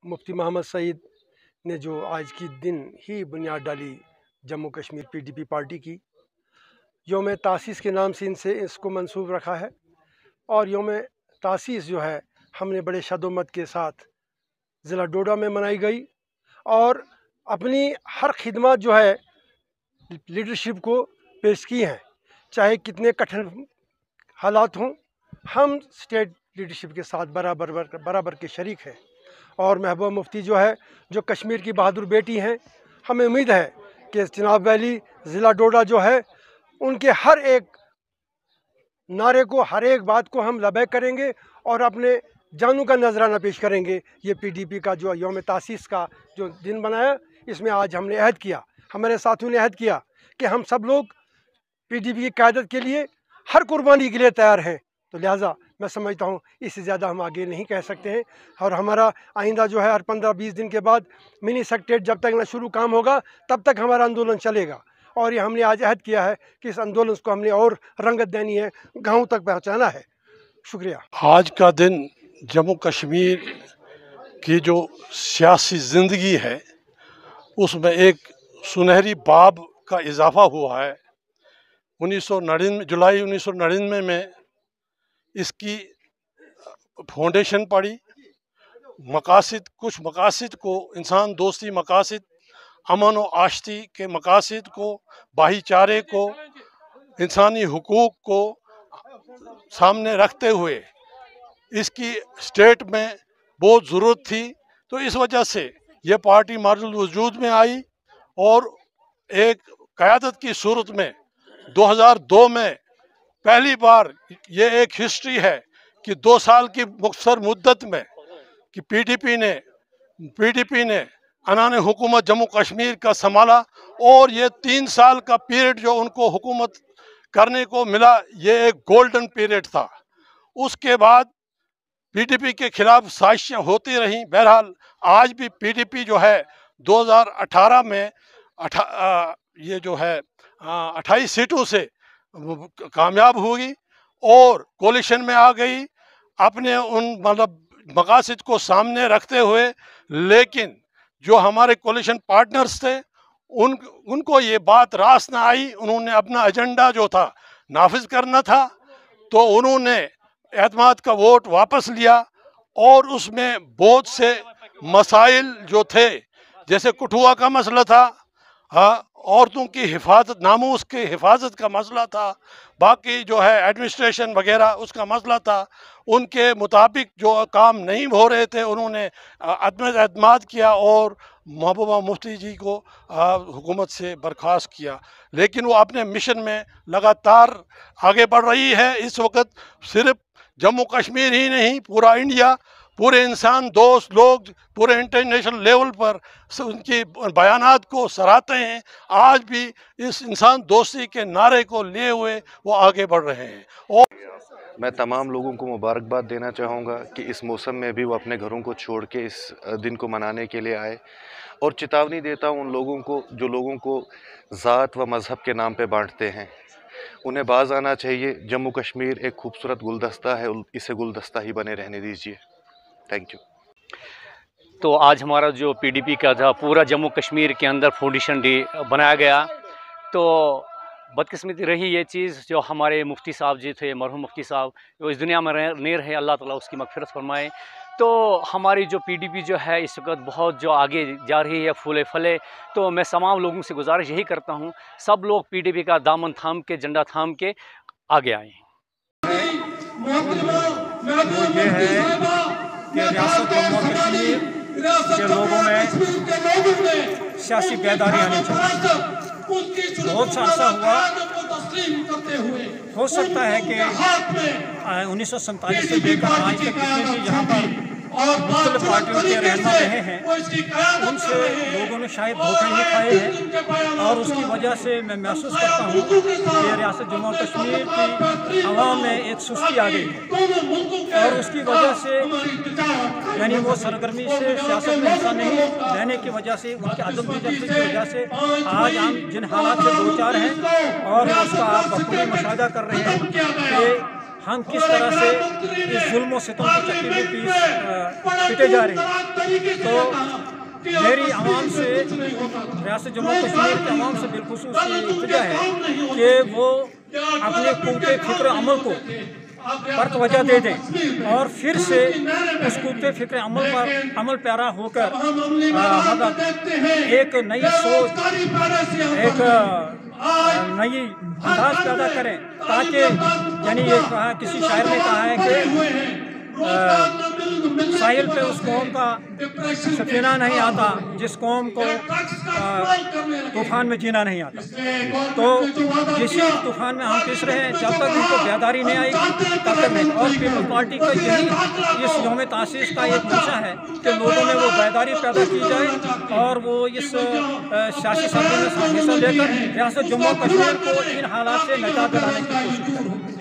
मुफ्ती मोहम्मद सईद ने जो आज की दिन ही बुनियाद डाली जम्मू कश्मीर PDP पार्टी की, योम तासीस के नाम से इनसे इसको मंसूब रखा है। और योम तासीस जो है हमने बड़े शदोमत के साथ ज़िला डोडा में मनाई गई और अपनी हर खिदमत जो है लीडरशिप को पेश की हैं, चाहे कितने कठिन हालात हों। हम स्टेट लीडरशिप के साथ बराबर के शरीक हैं। और महबूबा मुफ्ती जो है, जो कश्मीर की बहादुर बेटी हैं, हमें उम्मीद है कि चिनाब वैली ज़िला डोडा जो है उनके हर एक नारे को, हर एक बात को हम लबैक करेंगे और अपने जानू का नजराना पेश करेंगे। ये PDP का जो योम तासीस का जो दिन बनाया, इसमें आज हमने अहद किया, हमारे साथियों ने अहद किया कि हम सब लोग PDP की क़यादत के लिए हर कुर्बानी के लिए तैयार हैं। तो लिहाजा मैं समझता हूँ इससे ज़्यादा हम आगे नहीं कह सकते हैं। और हमारा आइंदा जो है हर 15-20 दिन के बाद मिनी सेक्रेटरीट जब तक न शुरू काम होगा तब तक हमारा आंदोलन चलेगा। और ये हमने आज अहद किया है कि इस आंदोलन को हमने और रंगत देनी है, गाँव तक पहुँचाना है। शुक्रिया। आज का दिन जम्मू कश्मीर की जो सियासी ज़िंदगी है उसमें एक सुनहरी बाब का इजाफ़ा हुआ है। 1999 जुलाई 1999 में इसकी फाउंडेशन पड़ी। कुछ मकासद को, इंसान दोस्ती मकासद, अमन व आश्ती के मकासद को, भाईचारे को, इंसानी हुकूक को सामने रखते हुए इसकी स्टेट में बहुत ज़रूरत थी। तो इस वजह से ये पार्टी मारुल वजूद में आई और एक क़यादत की सूरत में 2002 में पहली बार ये एक हिस्ट्री है कि 2 साल की मुख्तर मुद्दत में कि PDP ने अनाने हुकूमत जम्मू कश्मीर का संभाला। और ये 3 साल का पीरियड जो उनको हुकूमत करने को मिला, ये एक गोल्डन पीरियड था। उसके बाद PDP के खिलाफ साजिशें होती रहीं। बहरहाल आज भी PDP जो है 2018 में ये जो है 28 सीटों से कामयाब हुई और कोलिशन में आ गई अपने उन मकासद को सामने रखते हुए। लेकिन जो हमारे कोलिशन पार्टनर्स थे उनको ये बात रास ना आई। उन्होंने अपना एजेंडा जो था नाफिज करना था, तो उन्होंने एतमाद का वोट वापस लिया और उसमें बहुत से मसाइल जो थे, जैसे कठुआ का मसला था, औरतों की हिफाजत, नामूस की हिफाजत का मसला था, बाकी जो है एडमिनिस्ट्रेशन वगैरह उसका मसला था। उनके मुताबिक जो काम नहीं हो रहे थे उन्होंने एतमाद किया और महबूबा मुफ्ती जी को हुकूमत से बर्खास्त किया। लेकिन वो अपने मिशन में लगातार आगे बढ़ रही है। इस वक्त सिर्फ जम्मू कश्मीर ही नहीं, पूरा इंडिया, पूरे इंसान दोस्त लोग पूरे इंटरनेशनल लेवल पर उनकी बयानात को सराहते हैं। आज भी इस इंसान दोस्ती के नारे को लिए हुए वो आगे बढ़ रहे हैं। और मैं तमाम लोगों को मुबारकबाद देना चाहूँगा कि इस मौसम में भी वो अपने घरों को छोड़ के इस दिन को मनाने के लिए आए। और चेतावनी देता हूँ उन लोगों को जो लोगों को ज़ात व मज़हब के नाम पे बांटते हैं, उन्हें बाज आना चाहिए। जम्मू कश्मीर एक खूबसूरत गुलदस्ता है, इसे गुलदस्ता ही बने रहने दीजिए। Thank you. तो आज हमारा जो PDP का था पूरा जम्मू कश्मीर के अंदर फाउंडेशन डे बनाया गया। तो बदकिस्मती रही ये चीज़, जो हमारे मुफ्ती साहब जी थे, मरहूम मुफ्ती साहब, वो इस दुनिया में नहीं रहे, अल्लाह ताला उसकी मग़फ़िरत फरमाए। तो हमारी जो PDP जो है इस वक्त बहुत जो आगे जा रही है, फूले फले। तो मैं तमाम लोगों से गुजारिश यही करता हूँ, सब लोग PDP का दामन थाम के, झंडा थाम के आगे आएँ। ये है कि रियासत जम्मू कश्मीर के लोगों में सियासी बेदारी आनी चाहिए। बहुत सा अर्सा हुआ, हो सकता है कि 1947 से लेकर आज तक जितने भी यहाँ पर मुख्तलिफ पार्टियों के रहनुमा रहे हैं उनसे लोगों ने शायद धोखे नहीं खाए हैं। और उसकी वजह से मैं महसूस करता हूँ कि रियासत जम्मू कश्मीर की आवाम में एक सुस्ती आ गई है। और उसकी वजह से यानी वो सरगर्मी से सियासत में हिस्सा नहीं लेने की वजह से, उनके अदम दिलचस्पी की वजह से आज हम जिन हालात से दो चार हैं और उसका आप बखूबी मुशाहिदा कर रहे हैं कि हम किस तरह से इस जुल्म और सितम की चक्की में पिटे जा रहे हैं। तो मेरी आवाम से, रियासत जम्मू कश्मीर के आवाम से बिलखुसूस ये इल्तिजा है कि वो अपने कुव्वते फिक्र अमल को पर तवज्जो दे दें और फिर से उस कुव्वते फिक्र अमल पर अमल पैरा होकर एक नई सोच, एक नई अंदाज पैदा करें, ताकि यानी ये कहा, किसी शायर ने कहा है कि साहिल पे उस कौम का सफीना नहीं आता जिस कौम को तूफान में जीना नहीं आता। तो इसी तूफान में हम पिस रहे हैं, जब तक उनको बेदारी नहीं आएगी तब तक नहीं। और पीपल्स पार्टी का यही इस यौम तासीस का एक मंशा है कि लोगों में वो बेदारी पैदा की जाए और वो इस सियासी सरगर्मी में हिस्सा लेकर रियासत जम्मू कश्मीर को इन हालात से निजात दिलाने की कोशिश करें।